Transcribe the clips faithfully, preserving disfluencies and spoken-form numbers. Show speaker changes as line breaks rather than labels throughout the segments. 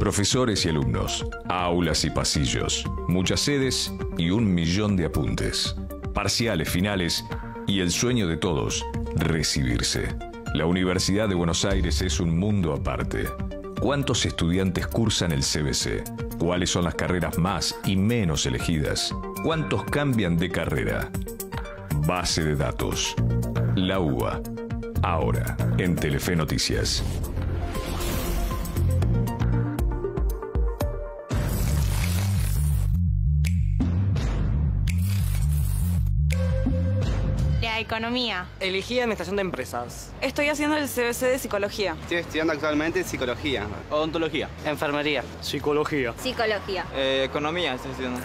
Profesores y alumnos, aulas y pasillos, muchas sedes y un millón de apuntes. Parciales, finales y el sueño de todos, recibirse. La Universidad de Buenos Aires es un mundo aparte. ¿Cuántos estudiantes cursan el C B C? ¿Cuáles son las carreras más y menos elegidas? ¿Cuántos cambian de carrera? Base de datos. La U B A. Ahora, en Telefe Noticias.
Economía.
Elegí administración de empresas.
Estoy haciendo el C B C de psicología.
Estoy estudiando actualmente psicología.
Odontología.
Enfermería.
Psicología.
Psicología.
Eh, economía estoy estudiando.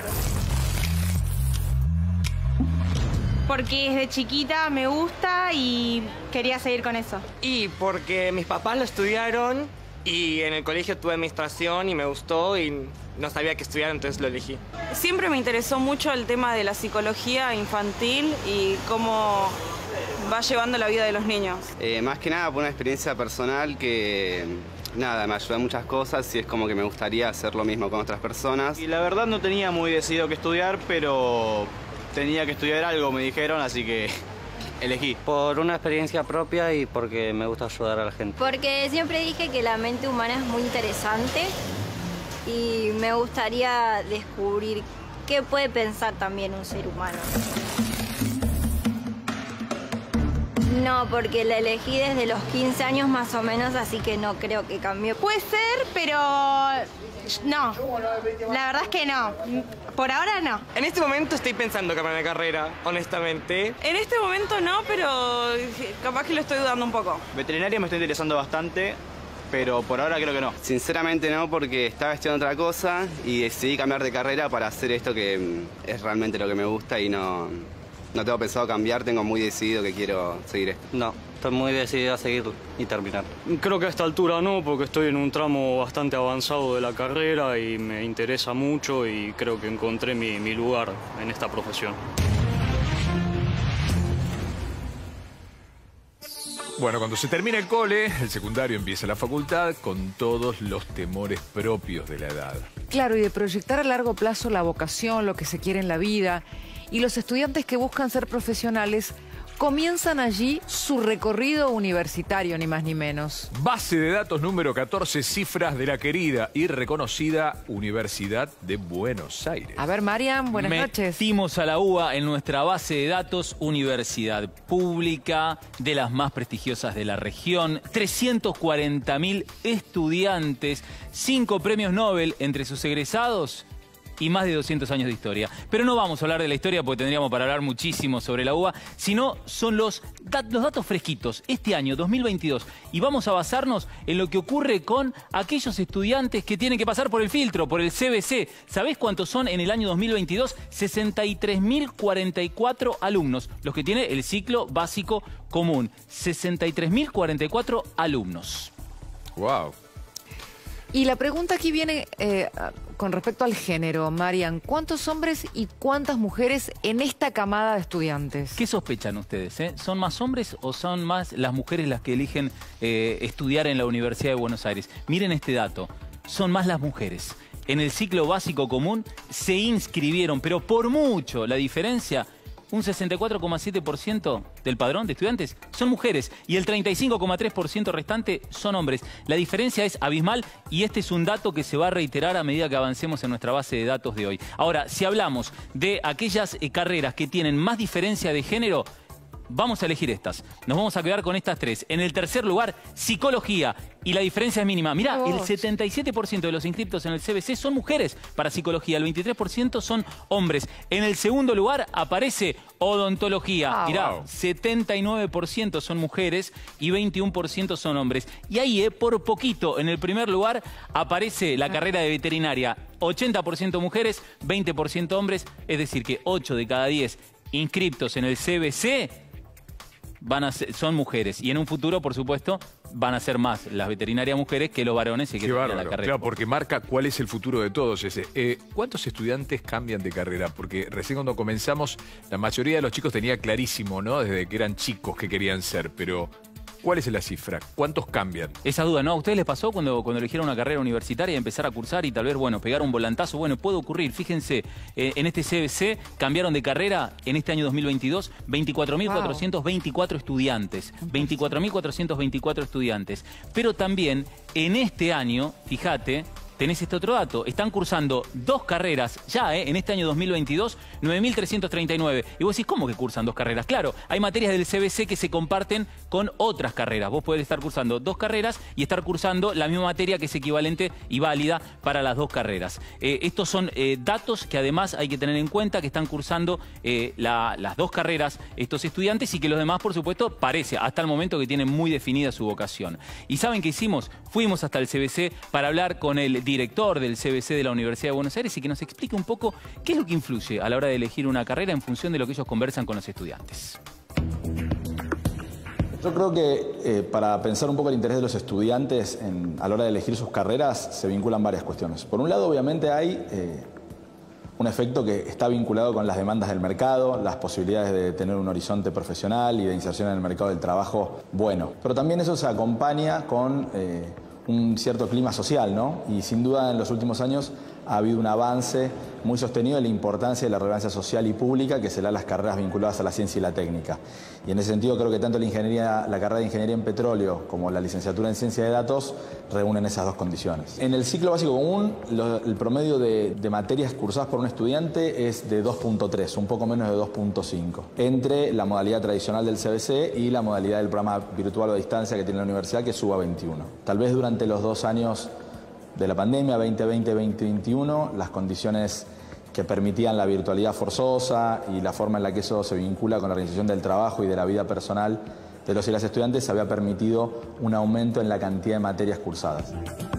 Porque desde chiquita me gusta y quería seguir con eso.
Y porque mis papás lo estudiaron y en el colegio tuve administración y me gustó y no sabía qué estudiar, entonces lo elegí.
Siempre me interesó mucho el tema de la psicología infantil y cómo va llevando la vida de los niños.
Eh, más que nada por una experiencia personal que, nada, me ayudó en muchas cosas y es como que me gustaría hacer lo mismo con otras personas.
Y la verdad no tenía muy decidido qué estudiar, pero tenía que estudiar algo, me dijeron, así que elegí.
Por una experiencia propia y porque me gusta ayudar a la gente.
Porque siempre dije que la mente humana es muy interesante y me gustaría descubrir qué puede pensar también un ser humano. No, porque la elegí desde los quince años más o menos, así que no creo que cambie.
Puede ser, pero no. La verdad es que no. Por ahora no.
En este momento estoy pensando cambiar de carrera, honestamente.
En este momento no, pero capaz que lo estoy dudando un poco.
Veterinaria me está interesando bastante, pero por ahora creo que no.
Sinceramente no, porque estaba estudiando otra cosa y decidí cambiar de carrera para hacer esto que es realmente lo que me gusta y no, no tengo pensado cambiar, tengo muy decidido que quiero seguir esto.
No, estoy muy decidido a seguir y terminar.
Creo que a esta altura no, porque estoy en un tramo bastante avanzado de la carrera y me interesa mucho y creo que encontré mi, mi lugar en esta profesión.
Bueno, cuando se termina el cole, el secundario empieza la facultad con todos los temores propios de la edad.
Claro, y de proyectar a largo plazo la vocación, lo que se quiere en la vida. Y los estudiantes que buscan ser profesionales comienzan allí su recorrido universitario, ni más ni menos.
Base de datos número catorce, cifras de la querida y reconocida Universidad de Buenos Aires.
A ver, Marian, buenas noches.
Metimos a la U B A en nuestra base de datos, universidad pública, de las más prestigiosas de la región, trescientos cuarenta mil estudiantes, cinco premios Nobel entre sus egresados y más de doscientos años de historia. Pero no vamos a hablar de la historia porque tendríamos para hablar muchísimo sobre la U B A, sino son los, dat los datos fresquitos, este año, dos mil veintidós. Y vamos a basarnos en lo que ocurre con aquellos estudiantes que tienen que pasar por el filtro, por el C B C. ¿Sabés cuántos son en el año dos mil veintidós? sesenta y tres mil cuarenta y cuatro alumnos, los que tiene el ciclo básico común. sesenta y tres mil cuarenta y cuatro alumnos.
Wow.
Y la pregunta aquí viene eh, con respecto al género, Marian. ¿Cuántos hombres y cuántas mujeres en esta camada de estudiantes?
¿Qué sospechan ustedes? Eh? ¿Son más hombres o son más las mujeres las que eligen eh, estudiar en la Universidad de Buenos Aires? Miren este dato, son más las mujeres. En el ciclo básico común se inscribieron, pero por mucho la diferencia, un sesenta y cuatro coma siete por ciento del padrón de estudiantes son mujeres y el treinta y cinco coma tres por ciento restante son hombres. La diferencia es abismal y este es un dato que se va a reiterar a medida que avancemos en nuestra base de datos de hoy. Ahora, si hablamos de aquellas eh, carreras que tienen más diferencia de género, vamos a elegir estas. Nos vamos a quedar con estas tres. En el tercer lugar, psicología. Y la diferencia es mínima. Mirá, el setenta y siete por ciento de los inscriptos en el C B C son mujeres para psicología. El veintitrés por ciento son hombres. En el segundo lugar aparece odontología.
Ah,
Mirá,
wow.
setenta y nueve por ciento son mujeres y veintiuno por ciento son hombres. Y ahí, eh, por poquito, en el primer lugar aparece la carrera de veterinaria. ochenta por ciento mujeres, veinte por ciento hombres. Es decir, que ocho de cada diez inscriptos en el C B C van a ser, son mujeres. Y en un futuro, por supuesto, van a ser más las veterinarias mujeres que los varones y que tienen la carrera.
Claro, porque marca cuál es el futuro de todos ese. Eh, ¿Cuántos estudiantes cambian de carrera? Porque recién cuando comenzamos, la mayoría de los chicos tenía clarísimo, ¿no? Desde que eran chicos que querían ser, pero ¿Cuál es la cifra? ¿Cuántos cambian?
Esa duda, ¿no? ¿A ustedes les pasó cuando, cuando eligieron una carrera universitaria y empezar a cursar y tal vez, bueno, pegar un volantazo? Bueno, puede ocurrir. Fíjense, eh, en este C B C cambiaron de carrera en este año dos mil veintidós veinticuatro mil cuatrocientos veinticuatro wow. estudiantes. veinticuatro mil cuatrocientos veinticuatro estudiantes. Pero también en este año, fíjate, tenés este otro dato. Están cursando dos carreras ya, ¿eh? En este año dos mil veintidós, nueve mil trescientos treinta y nueve. Y vos decís, ¿cómo que cursan dos carreras? Claro, hay materias del C B C que se comparten con otras carreras. Vos podés estar cursando dos carreras y estar cursando la misma materia que es equivalente y válida para las dos carreras. Eh, estos son eh, datos que además hay que tener en cuenta que están cursando eh, la, las dos carreras estos estudiantes y que los demás, por supuesto, parece hasta el momento que tienen muy definida su vocación. ¿Y saben qué hicimos? Fuimos hasta el C B C para hablar con el director del C B C de la Universidad de Buenos Aires y que nos explique un poco qué es lo que influye a la hora de elegir una carrera en función de lo que ellos conversan con los estudiantes.
Yo creo que eh, para pensar un poco el interés de los estudiantes en, a la hora de elegir sus carreras se vinculan varias cuestiones. Por un lado, obviamente, hay eh, un efecto que está vinculado con las demandas del mercado, las posibilidades de tener un horizonte profesional y de inserción en el mercado del trabajo bueno. Pero también eso se acompaña con eh, un cierto clima social, ¿no? Y sin duda en los últimos años ha habido un avance muy sostenido de la importancia de la relevancia social y pública que se le da a las carreras vinculadas a la ciencia y la técnica. Y en ese sentido creo que tanto la, ingeniería, la carrera de Ingeniería en Petróleo como la licenciatura en Ciencia de Datos reúnen esas dos condiciones. En el ciclo básico común, lo, el promedio de, de materias cursadas por un estudiante es de dos punto tres, un poco menos de dos punto cinco, entre la modalidad tradicional del C B C y la modalidad del programa virtual o a distancia que tiene la universidad, que es U B A veintiuno. Tal vez durante los dos años de la pandemia, veinte veinte veinte veintiuno, las condiciones que permitían la virtualidad forzosa y la forma en la que eso se vincula con la organización del trabajo y de la vida personal de los y las estudiantes había permitido un aumento en la cantidad de materias cursadas.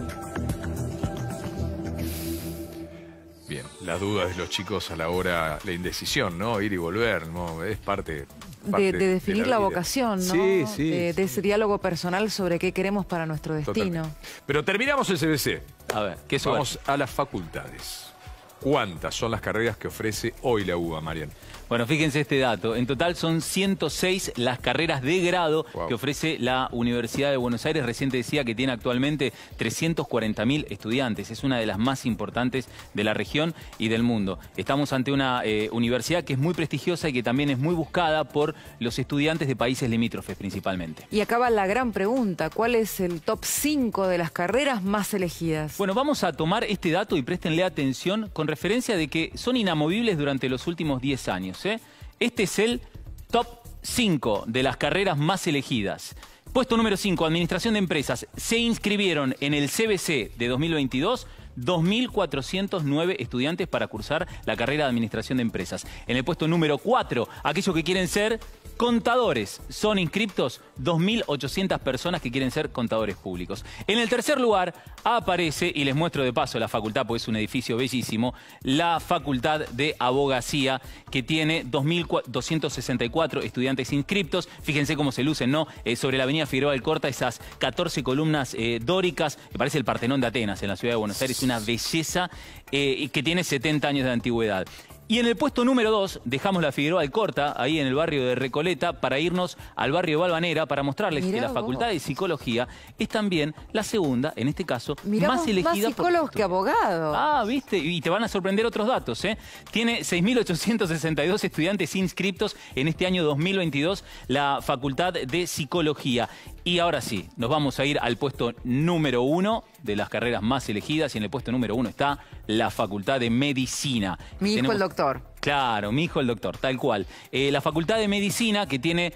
Bien, las dudas de los chicos a la hora, la indecisión, ¿no? Ir y volver, ¿no? Es parte...
De, de definir de la, la vocación, ¿no?
Sí, sí,
de, de ese diálogo personal sobre qué queremos para nuestro destino.
Totalmente. Pero terminamos el C B C.
A ver, ¿qué
Vamos
suerte?
a las facultades. ¿Cuántas son las carreras que ofrece hoy la U B A, Marian?
Bueno, fíjense este dato. En total son ciento seis las carreras de grado wow. que ofrece la Universidad de Buenos Aires. Recién te decía que tiene actualmente trescientos cuarenta mil estudiantes. Es una de las más importantes de la región y del mundo. Estamos ante una eh, universidad que es muy prestigiosa y que también es muy buscada por los estudiantes de países limítrofes principalmente.
Y acaba la gran pregunta. ¿Cuál es el top cinco de las carreras más elegidas?
Bueno, vamos a tomar este dato y préstenle atención con referencia de que son inamovibles durante los últimos diez años. ¿eh? Este es el top cinco de las carreras más elegidas. Puesto número cinco, Administración de Empresas. Se inscribieron en el C B C de dos mil veintidós dos mil cuatrocientos nueve estudiantes para cursar la carrera de Administración de Empresas. En el puesto número cuatro, aquellos que quieren ser contadores. Son inscriptos dos mil ochocientas personas que quieren ser contadores públicos. En el tercer lugar aparece, y les muestro de paso la facultad, porque es un edificio bellísimo, la Facultad de Abogacía, que tiene dos mil doscientos sesenta y cuatro estudiantes inscriptos. Fíjense cómo se lucen, ¿no? Eh, sobre la avenida Figueroa Alcorta, esas catorce columnas eh, dóricas, me parece el Partenón de Atenas en la ciudad de Buenos Aires, una belleza eh, que tiene setenta años de antigüedad. Y en el puesto número dos, dejamos la Figueroa Alcorta, ahí en el barrio de Recoleta, para irnos al barrio de Valvanera, para mostrarles Mirá que la vos. Facultad de Psicología es también la segunda, en este caso, Mirá más elegida.
Más psicólogos que abogados.
Ah, viste, y te van a sorprender otros datos, ¿eh? Tiene seis mil ochocientos sesenta y dos estudiantes inscriptos en este año dos mil veintidós, la Facultad de Psicología. Y ahora sí, nos vamos a ir al puesto número uno de las carreras más elegidas, y en el puesto número uno está la Facultad de Medicina.
Mi hijo
Tenemos...
el doctor.
Claro, mi hijo el doctor, tal cual. Eh, la Facultad de Medicina, que tiene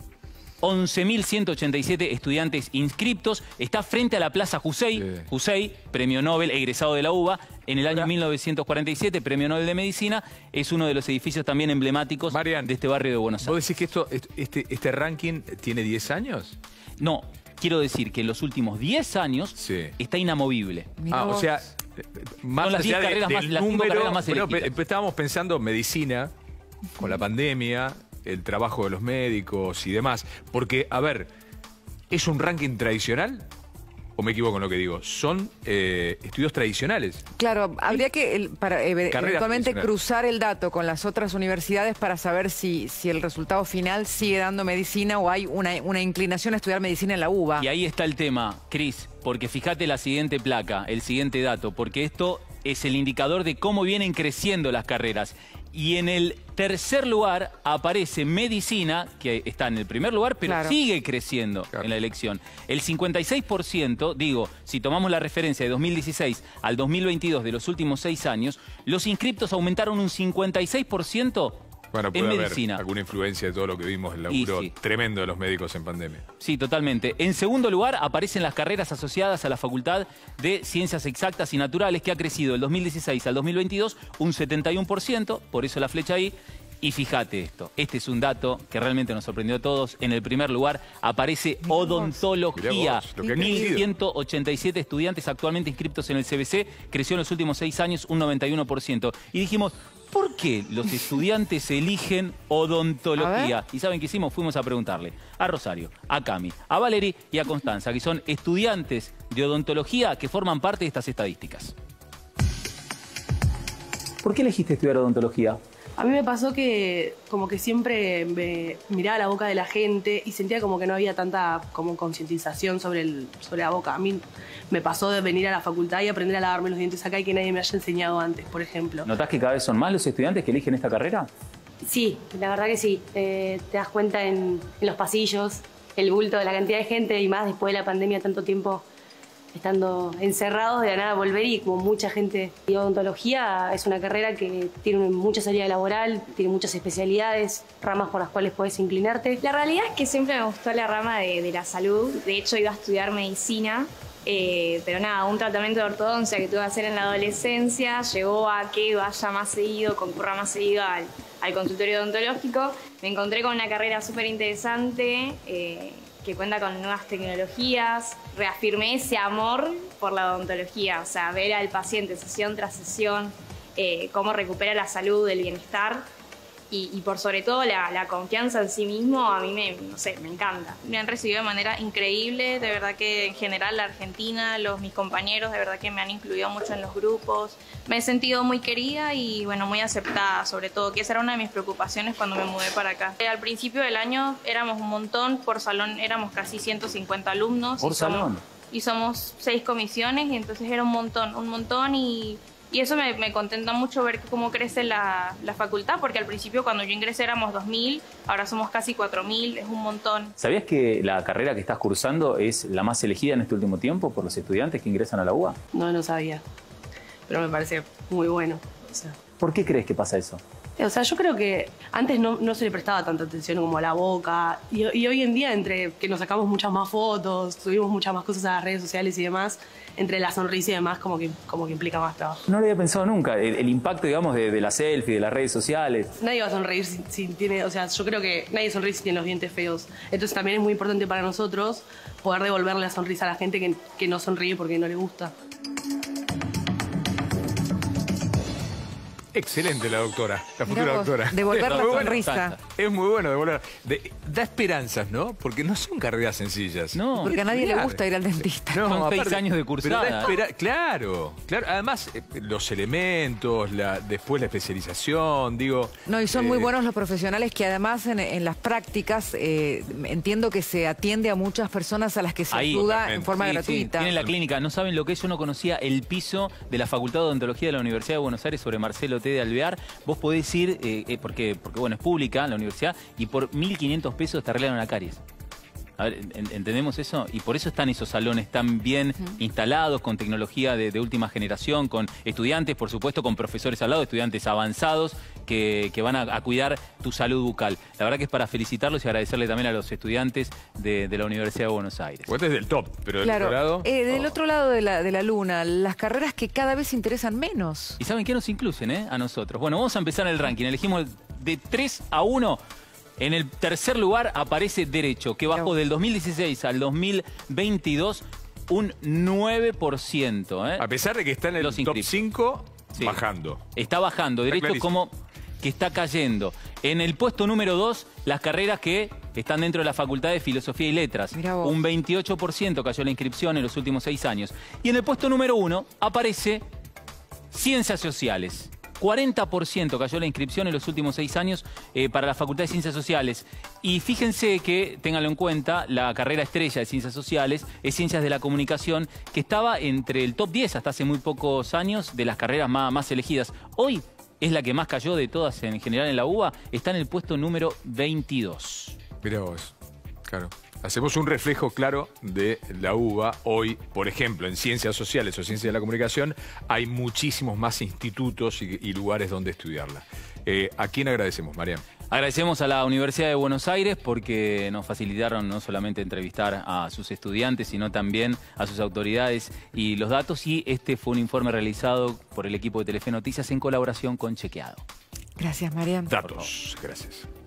once mil ciento ochenta y siete estudiantes inscriptos, está frente a la Plaza Jussey. Sí. Jussey, premio Nobel, egresado de la U B A, en el año mil novecientos cuarenta y siete, premio Nobel de Medicina, es uno de los edificios también emblemáticos Marian, de este barrio de Buenos Aires.
¿Vos decís que esto, este, este ranking tiene diez años?
No, quiero decir que en los últimos diez años sí. está inamovible.
Ah, o sea, más
Son las diez carreras
de,
más,
del
las cinco
número,
carreras más elegidas.
Bueno, estábamos pensando medicina, con la pandemia, el trabajo de los médicos y demás. Porque, a ver, ¿es un ranking tradicional? o me equivoco en lo que digo, son eh, estudios tradicionales.
Claro, habría que el, para, eh, eventualmente cruzar el dato con las otras universidades para saber si, si el resultado final sigue dando medicina o hay una, una inclinación a estudiar medicina en la U B A.
Y ahí está el tema, Cris, porque fíjate la siguiente placa, el siguiente dato, porque esto es el indicador de cómo vienen creciendo las carreras. Y en el tercer lugar aparece medicina, que está en el primer lugar, pero claro, sigue creciendo claro. en la elección. El cincuenta y seis por ciento, digo, si tomamos la referencia de dos mil dieciséis al dos mil veintidós de los últimos seis años, los inscriptos aumentaron un cincuenta y seis por ciento
bueno, puede
en
haber
medicina.
Alguna influencia de todo lo que vimos, el laburo
sí.
tremendo de los médicos en pandemia.
Sí, totalmente. En segundo lugar aparecen las carreras asociadas a la Facultad de Ciencias Exactas y Naturales, que ha crecido del dos mil dieciséis al dos mil veintidós un setenta y uno por ciento, por eso la flecha ahí. Y fíjate esto, este es un dato que realmente nos sorprendió a todos. En el primer lugar aparece odontología. mil ciento ochenta y siete estudiantes actualmente inscritos en el C B C, creció en los últimos seis años un noventa y uno por ciento. Y dijimos, ¿por qué los estudiantes eligen odontología? ¿Y saben qué hicimos? Fuimos a preguntarle a Rosario, a Cami, a Valerie y a Constanza, que son estudiantes de odontología que forman parte de estas estadísticas.
¿Por qué elegiste estudiar odontología?
A mí me pasó que como que siempre me miraba la boca de la gente y sentía como que no había tanta como concientización sobre, el, sobre la boca. A mí me pasó de venir a la facultad y aprender a lavarme los dientes acá y que nadie me haya enseñado antes, por ejemplo.
¿Notás que cada vez son más los estudiantes que eligen esta carrera?
Sí, la verdad que sí. Eh, te das cuenta en, en los pasillos, el bulto de la cantidad de gente y más después de la pandemia, tanto tiempo estando encerrados, de la nada volver y como mucha gente. Y odontología es una carrera que tiene mucha salida laboral, tiene muchas especialidades, ramas por las cuales puedes inclinarte.
La realidad es que siempre me gustó la rama de, de la salud. De hecho, iba a estudiar medicina, eh, pero nada, un tratamiento de ortodoncia que tuve que hacer en la adolescencia llevó a que vaya más seguido, concurra más seguido al, al consultorio odontológico. Me encontré con una carrera súper interesante, eh, que cuenta con nuevas tecnologías. Reafirmé ese amor por la odontología, o sea, ver al paciente sesión tras sesión, eh, cómo recupera la salud, el bienestar y, y por sobre todo la, la confianza en sí mismo, a mí me, no sé, me encanta.
Me han recibido de manera increíble, de verdad que en general la Argentina, los, mis compañeros, de verdad que me han incluido mucho en los grupos. Me he sentido muy querida y bueno, muy aceptada, sobre todo, que esa era una de mis preocupaciones cuando me mudé para acá. Al principio del año éramos un montón, por salón éramos casi ciento cincuenta alumnos.
¿Por salón?
Y somos seis comisiones y entonces era un montón, un montón y... Y eso me, me contenta mucho ver cómo crece la, la facultad, porque al principio cuando yo ingresé éramos dos mil, ahora somos casi cuatro mil, es un montón.
¿Sabías que la carrera que estás cursando es la más elegida en este último tiempo por los estudiantes que ingresan a la U B A?
No, no sabía, pero me parece muy bueno. O sea.
¿Por qué crees que pasa eso?
O sea, yo creo que antes no, no se le prestaba tanta atención como a la boca y, y hoy en día entre que nos sacamos muchas más fotos, subimos muchas más cosas a las redes sociales y demás, entre la sonrisa y demás como que, como que implica más trabajo.
No lo había pensado nunca, el, el impacto, digamos, de, de la selfie, de las redes sociales.
Nadie va a sonreír si, si tiene, o sea, yo creo que nadie sonríe si tiene los dientes feos. Entonces también es muy importante para nosotros poder devolverle la sonrisa a la gente que, que no sonríe porque no le gusta.
Excelente la doctora, la futura
Mirá vos,
doctora.
devolver la
Muy
sonrisa.
bueno. Es muy bueno devolver. De, da esperanzas, ¿no? Porque no son carreras sencillas.
No.
Porque a nadie
Claro.
le gusta ir al dentista.
No,
Son seis
aparte,
años de cursada.
pero da espera- claro, claro. Además, eh, los elementos, la, después la especialización, digo...
No, y son
eh,
muy buenos los profesionales que además en, en las prácticas eh, entiendo que se atiende a muchas personas a las que se
Ahí,
ayuda en
totalmente.
forma
Sí, sí,
gratuita.
tienen la clínica. No saben lo que es. Yo no conocía el piso de la Facultad de Odontología de la Universidad de Buenos Aires sobre Marcelo T. de Alvear. Vos podés ir, eh, eh, porque, porque bueno, es pública la universidad, y por mil quinientos pesos te arreglan una caries. A ver, en- ¿entendemos eso? Y por eso están esos salones tan bien uh-huh. instalados, con tecnología de, de última generación, con estudiantes, por supuesto, con profesores al lado, estudiantes avanzados que, que van a, a cuidar tu salud bucal. La verdad que es para felicitarlos y agradecerle también a los estudiantes de, de la Universidad de Buenos Aires.
Vos es del top, pero del
Claro,
otro lado...
eh, del
oh.
otro lado de la, de la luna, las carreras que cada vez interesan menos.
¿Y saben qué nos incluyen, eh? A nosotros. Bueno, vamos a empezar el ranking. Elegimos de tres a uno. En el tercer lugar aparece Derecho, que bajó del dos mil dieciséis al dos mil veintidós un nueve por ciento. ¿eh?
A pesar de que está en el
Los
top
inscriptos.
cinco,
Sí.
bajando.
Está bajando.
Está
Derecho
clarísimo.
como... que está cayendo. En el puesto número dos, las carreras que están dentro de la Facultad de Filosofía y Letras. Un veintiocho por ciento cayó la inscripción en los últimos seis años. Y en el puesto número uno aparece Ciencias Sociales. cuarenta por ciento cayó la inscripción en los últimos seis años eh, para la Facultad de Ciencias Sociales. Y fíjense que, ténganlo en cuenta, la carrera estrella de Ciencias Sociales es Ciencias de la Comunicación, que estaba entre el top diez hasta hace muy pocos años de las carreras más, más elegidas. Hoy es la que más cayó de todas en general en la U B A, está en el puesto número veintidós.
Mirá vos, claro. Hacemos un reflejo claro de la U B A. Hoy, por ejemplo, en Ciencias Sociales o Ciencias de la Comunicación, hay muchísimos más institutos y, y lugares donde estudiarla. Eh, ¿A quién agradecemos, Mariam?
Agradecemos a la Universidad de Buenos Aires porque nos facilitaron no solamente entrevistar a sus estudiantes, sino también a sus autoridades y los datos. Y este fue un informe realizado por el equipo de Telefe Noticias en colaboración con Chequeado.
Gracias, Mariam.
Datos, gracias.